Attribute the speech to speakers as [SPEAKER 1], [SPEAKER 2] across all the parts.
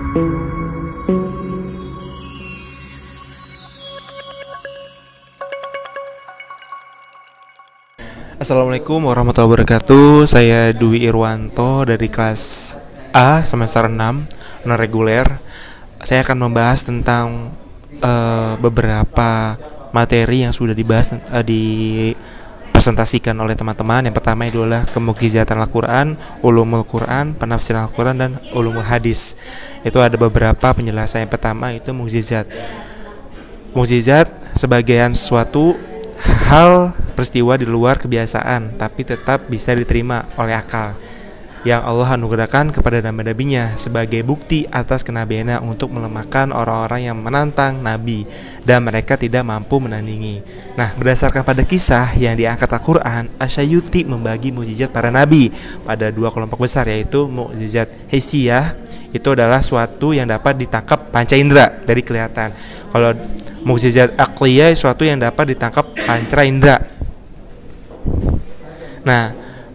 [SPEAKER 1] Assalamualaikum warahmatullahi wabarakatuh. Saya Dwi Irwanto dari kelas A semester 6 non-reguler. Saya akan membahas tentang beberapa materi yang sudah dibahas dipresentasikan oleh teman-teman. Yang pertama adalah kemukjizatan Al-Quran, ulumul Quran, penafsiran Al-Quran, dan ulumul hadis. Itu ada beberapa penjelasan. Yang pertama itu mukjizat. Mukjizat sebagian suatu hal peristiwa di luar kebiasaan tapi tetap bisa diterima oleh akal yang Allah anugerahkan kepada nabi-nabinya sebagai bukti atas kenabiannya untuk melemahkan orang-orang yang menantang nabi dan mereka tidak mampu menandingi. Nah, berdasarkan pada kisah yang diangkat Al-Quran, Asyayuti membagi mukjizat para nabi pada dua kelompok besar, yaitu mukjizat hissiyah, itu adalah suatu yang dapat ditangkap panca indera dari kelihatan. Kalau mukjizat aqliyah suatu yang dapat ditangkap panca indera. Nah,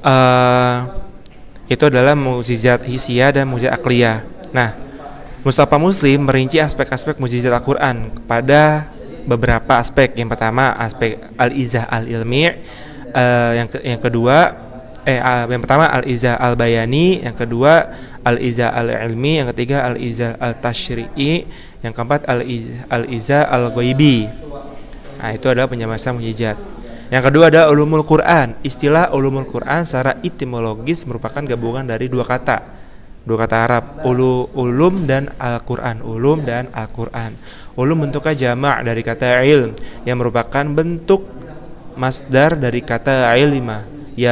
[SPEAKER 1] itu adalah mukjizat hissiyah dan mukjizat aqliyah. Nah, Mustafa Muslim merinci aspek-aspek mukjizat Al-Quran kepada beberapa aspek. Yang pertama aspek al-izah al-ilmi, yang pertama al-izah al-bayani, yang kedua al-izah al-ilmi, yang ketiga al-izah al-tashri'i, yang keempat al-izah al-ghaibi. Nah, itu adalah penjelasan mukjizat. Yang kedua ada ulumul Quran. Istilah ulumul Quran secara etimologis merupakan gabungan dari dua kata Arab, ulum dan Al-Quran. Ulum dan Al-Quran. Ulum bentuknya jamak dari kata ilm yang merupakan bentuk masdar dari kata ilma,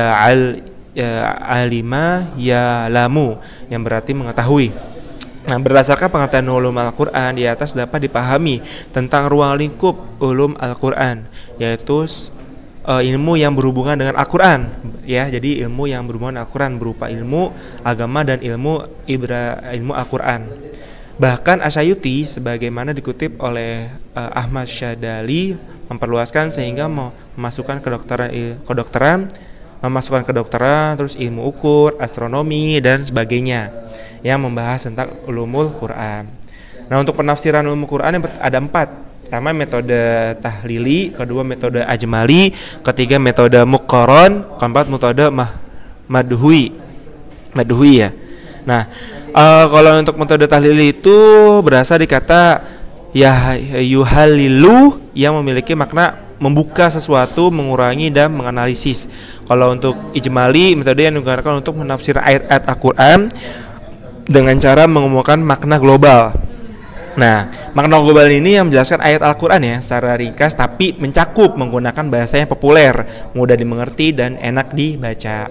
[SPEAKER 1] alima ya lamu, yang berarti mengetahui. Nah, berdasarkan pengertian ulum Al-Quran di atas dapat dipahami tentang ruang lingkup ulum Al-Quran, yaitu ilmu yang berhubungan dengan Al-Quran, ya. Jadi ilmu yang berhubungan dengan Al-Quran berupa ilmu agama dan ilmu Al-Quran. Bahkan Asyayuti sebagaimana dikutip oleh Ahmad Syadali memperluaskan sehingga memasukkan kedokteran, terus ilmu ukur, astronomi dan sebagainya yang membahas tentang ulumul Quran. Nah, untuk penafsiran ulumul Quran ada 4. Pertama metode tahlili, kedua metode ajmali, ketiga metode muqaron, keempat metode madhui ya. Nah, kalau untuk metode tahlili itu berasal dari kata yuhalilu yang memiliki makna membuka sesuatu, mengurangi dan menganalisis. Kalau untuk ijmali, metode yang digunakan untuk menafsir ayat-ayat Al-Quran dengan cara mengumumkan makna global. Nah, makna global ini yang menjelaskan ayat Al-Quran ya secara ringkas tapi mencakup menggunakan bahasa yang populer, mudah dimengerti dan enak dibaca.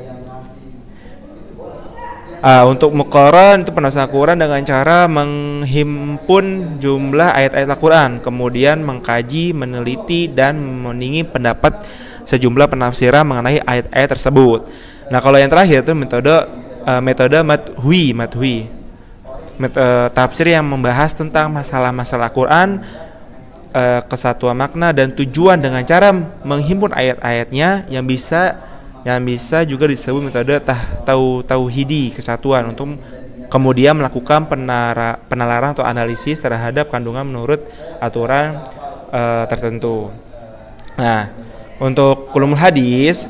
[SPEAKER 1] Untuk muqaran itu penafsiran Al-Quran dengan cara menghimpun jumlah ayat-ayat Al-Quran, kemudian mengkaji, meneliti dan meninggi pendapat sejumlah penafsiran mengenai ayat-ayat tersebut. Nah, kalau yang terakhir itu metode madhui. Tafsir yang membahas tentang masalah-masalah Al-Quran, kesatuan makna dan tujuan dengan cara menghimpun ayat-ayatnya yang bisa juga disebut metode tauhidi, kesatuan, untuk kemudian melakukan penalaran atau analisis terhadap kandungan menurut aturan tertentu. Nah, untuk ulumul hadis,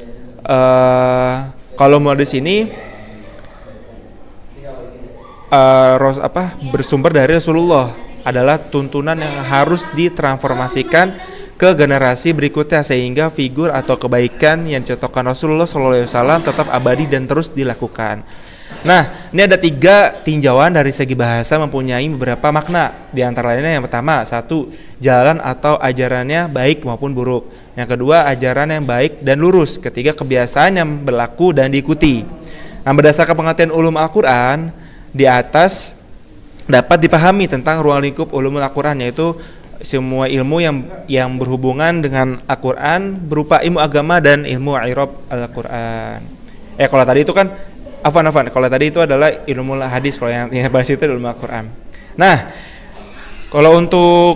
[SPEAKER 1] kalau ulumul hadis ini bersumber dari Rasulullah, adalah tuntunan yang harus ditransformasikan ke generasi berikutnya sehingga figur atau kebaikan yang dicontohkan Rasulullah SAW tetap abadi dan terus dilakukan. Nah, ini ada 3 tinjauan dari segi bahasa mempunyai beberapa makna. Di antara lainnya yang pertama, 1, jalan atau ajarannya baik maupun buruk. Yang kedua, ajaran yang baik dan lurus. Ketiga, kebiasaan yang berlaku dan diikuti. Nah, berdasarkan pengertian ulum Al-Quran di atas dapat dipahami tentang ruang lingkup ulumul Al-Quran, yaitu semua ilmu yang berhubungan dengan Al-Quran berupa ilmu agama dan ilmu i'rab Al-Quran. Kalau tadi itu kan kalau tadi itu adalah ilmu hadis, kalau yang bahas itu ilmu Al-Quran. Nah, kalau untuk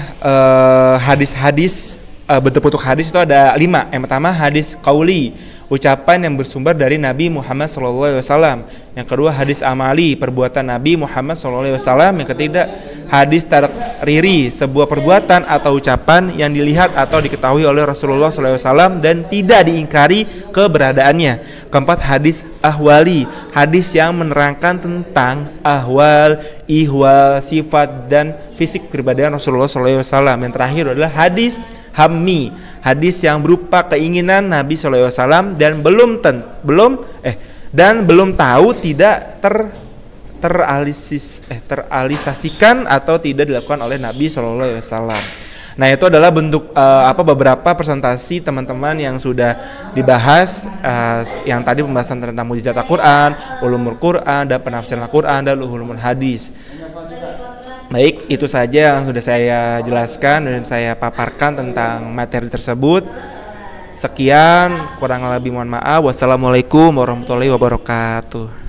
[SPEAKER 1] hadis-hadis bentuk-bentuk hadis itu ada 5. Yang pertama hadis qauli, ucapan yang bersumber dari Nabi Muhammad SAW. Yang kedua, hadis amali, perbuatan Nabi Muhammad SAW. Yang ketiga, hadis takriri, sebuah perbuatan atau ucapan yang dilihat atau diketahui oleh Rasulullah SAW dan tidak diingkari keberadaannya. Keempat, hadis ahwali, hadis yang menerangkan tentang ahwal, ihwal, sifat dan fisik kepribadian Rasulullah SAW. Yang terakhir adalah hadis hammi, hadis yang berupa keinginan Nabi SAW dan belum tahu, tidak terrealisasikan atau tidak dilakukan oleh Nabi SAW. Nah, itu adalah bentuk beberapa presentasi teman-teman yang sudah dibahas, yang tadi pembahasan tentang mukjizat Al-Quran, ulumul Quran, dan penafsiran Al-Quran, dan ulumul hadis. Baik, itu saja yang sudah saya jelaskan dan saya paparkan tentang materi tersebut. Sekian, kurang lebih mohon maaf. Wassalamualaikum warahmatullahi wabarakatuh.